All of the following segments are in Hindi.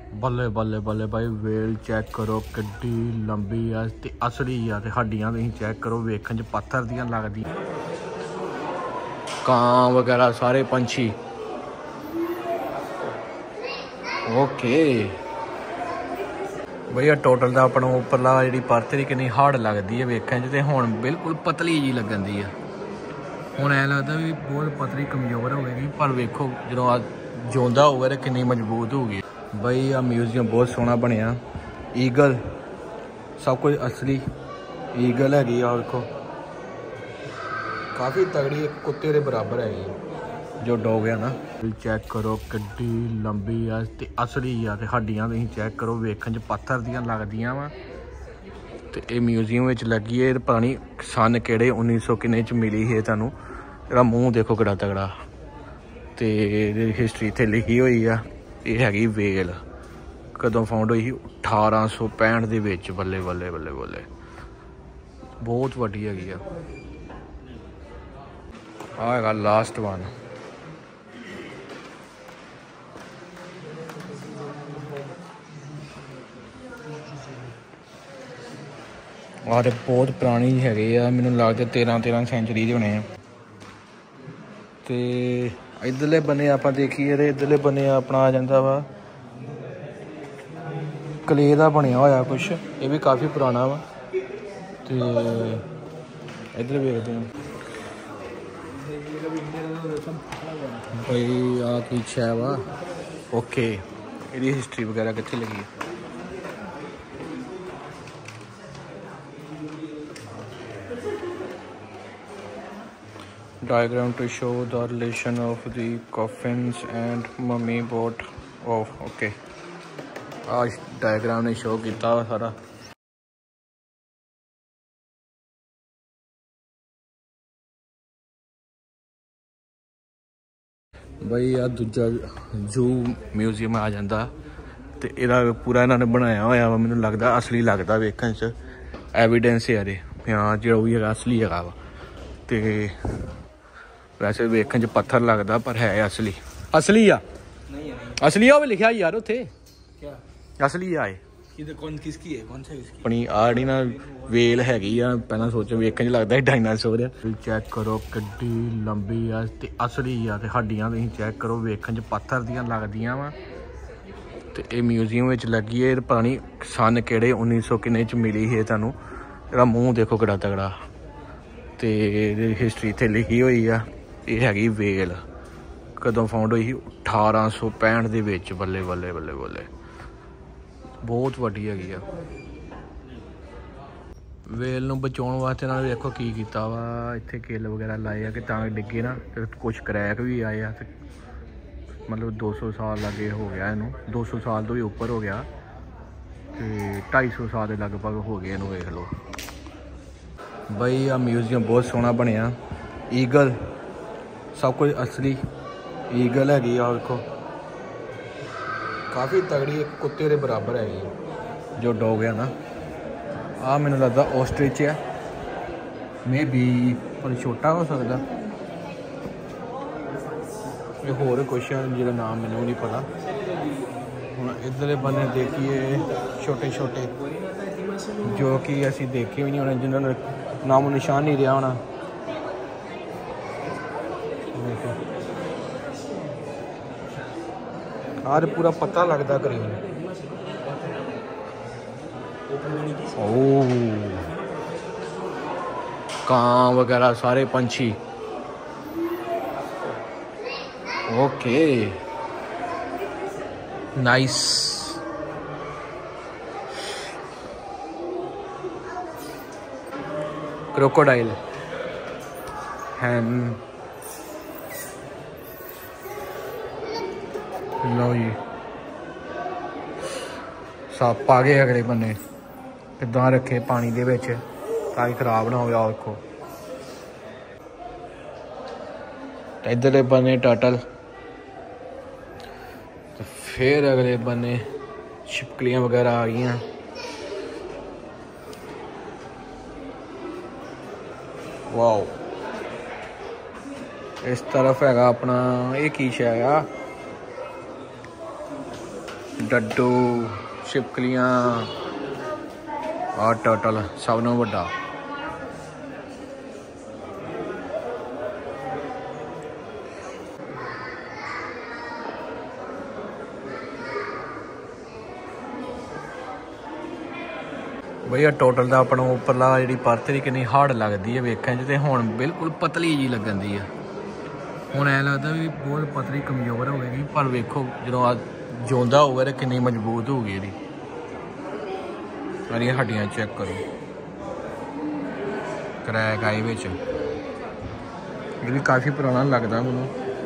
बल्ले बल्ले बल्ले भाई वेल चेक करो किड्डी लंबी है ते असली है ते हड्डियां तुसीं चेक करो वेखण च पत्थर दियां लगदी। कां वगैरह सारे पंछी ओके भैया टोटल दा अपना उपरला जी परत ही कितनी हार्ड लगती है वेखण च ते हुण बिल्कुल पतली जी लगन दी है। हुण ऐ लगदा भी बहुत पतली कमजोर होगी पर वेखो जो जिंदा होगा तो कितनी मजबूत होगी। भाई आ म्यूजियम बहुत सोहना बनया ईगल सब कुछ असली ईगल हैगी और देखो काफ़ी तगड़ी कुत्ते के बराबर है जो डॉग है ना। चेक करो किड्डी लंबी है ते असली है ते हड्डियां तुसीं चेक करो वेखण च पत्थर दियां लगदियां वा ते ये म्यूजियम विच लगी है। पता नहीं सन केड़े 1900 किन्ने च मिली है तुहानूं। ਇਹਦਾ ਮੂੰਹ देखो कितना तगड़ा ते हिस्टरी इत्थे लिखी हुई है। ये हैगी वेल कदों फाउंड हुई 1865 ਦੇ ਵਿੱਚ। बल्ले बल्ले बल्ले बल्ले बहुत वड्डी हैगी आ। आ हैगा लास्ट वन और बहुत पुरानी हैगी आ। मैनूं लगदा 13 सेंचुरी दे होने आ। तो इधरले बने आप देखिए तो इधरले बने अपना आ जाता वा कले का बनया होया कुछ ये भी काफ़ी पुराना वा। तो इधर वेखते हैं भाई आ की शै वा ओके ये हिस्टरी वगैरह कितने लगी है। Diagram to show the relation of the coffins and mummy boat of okay आज डायग्राम ने शो किया सारा। भाई आ दूजा जू म्यूजियम आ जाता तो यदा पूरा इन्होंने बनाया होया वा। मैनूं लगदा असली लगता वेखण च एविडेंस है हाँ जो भी है असली है वा। तो वैसे वेखण च पत्थर लगता पर है असली असली आ असली आ भी लिखा यार उत्थे असली आए अपनी आ जी ना वेल हैगी आ। पहला सोचो वेखण च लगता है डायनासोर है। चेक करो किड्डी लंबी है ते असली है ते हड्डियां तुसीं चेक करो वेखण च पत्थर दियां लगदियां वा। ते ये म्यूजियम विच लगी है। पता नहीं सन केड़े 1900 किन्ने च मिली है तुहानूं। ਇਹਦਾ ਮੂੰਹ देखो कितना तगड़ा तो हिस्टरी इत्थे लिखी हुई है। ये हैगी वेल कदों फाउंड हुई 1865 ਦੇ ਵਿੱਚ। बल्ले बल्ले बल्ले बल्ले बहुत वड्डी हैगी आ। वेल नूं बचाउण वास्ते इन्हां ने देखो की कीता वा इत्थे किल वगैरह लाए आ कि तां डिगे ना ते कुछ क्रैक भी आए आ। मतलब 200 साल लगे हो गया इनू 200 साल तो भी उपर हो गया तो 250 साल के लगभग हो गए इनू वेख लो। भाई आ म्यूजियम बहुत सोहना बनया ईगल सब कुछ असली ईगल हैगी आ। देखो काफ़ी तगड़ी कुत्ते के बराबर हैगी जो डॉग है ना। आ मैनूं लगदा ऑस्ट्रिच है मे बी पर छोटा हो सकता ये होर कुछ है जिहदा नाम मैनूं नहीं पता। हुण इधरले बन्ने देखिए छोटे छोटे जो कि असी देखे भी नहीं होने जिन्होंने नामो निशान नहीं रहा होना। आज पूरा पता लगता करीब कां वगैरह सारे पंछी ओके नाइस। क्रोकोडाइल हैन लो जी सप आ गए अगले बन्ने किदां रखे पानी दे विच ताकि खराब ना हो। देखो इधरले बन्ने टर्टल तो फिर अगले बन्ने छिपकलियां वगैरह आ गई। वाओ इस तरफ हैगा अपना ये की शै आ डड्डू छिपकलियां और टर्टल सब नूं वड्डा। भैया टोटल का अपना उपरला जी परत भी कितनी हार्ड लगती है वेखने तो हुण बिल्कुल पतली जी लगन दी है। हुण ऐ लगता भी बहुत पतली कमजोर होगी पर वेखो जो जिंदा होगा तो कितनी मजबूत होगी ये हड्डियां चेक करो क्रैक आई बिच ये भी काफ़ी पुराना लगता मैनू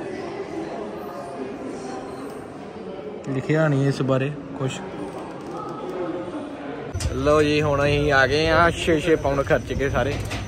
लिखिया नहीं इस बारे कुछ। लो जी हुण असीं आ गए 6-6 पाउंड खर्च के सारे